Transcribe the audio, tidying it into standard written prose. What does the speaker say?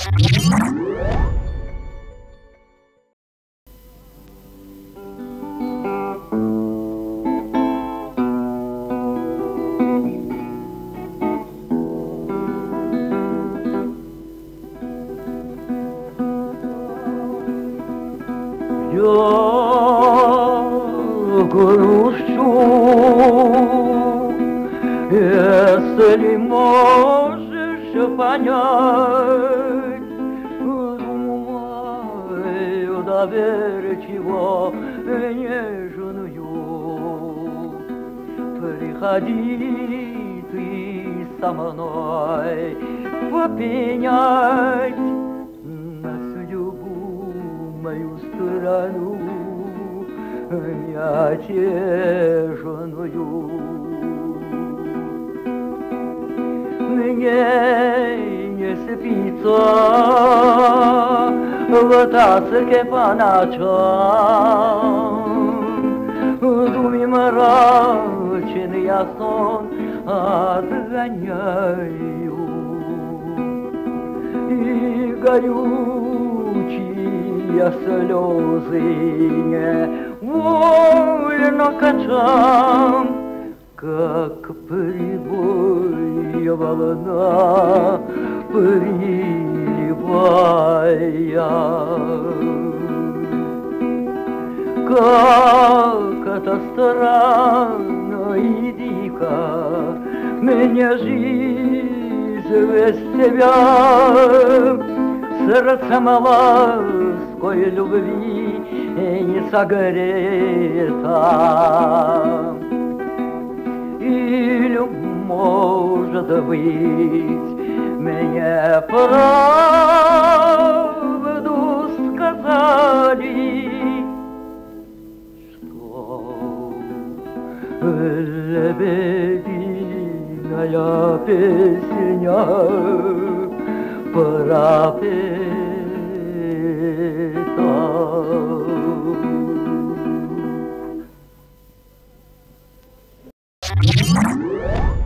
Я грущу, если можешь понять, думаю, доверчиво нежную. Приходи ты со мной попенять на судьбу мою страну неотешенную. Мне не спится в тоске по ночам, думи мрачен я сон отгоняю, и горючие слезы невольно качам, как прибой волна приливая. Как это странно и дико, мне жизнь без тебя, сердцем лаской любви не согрета. Или, может быть, мне правду сказали, что лебединая песня пропета.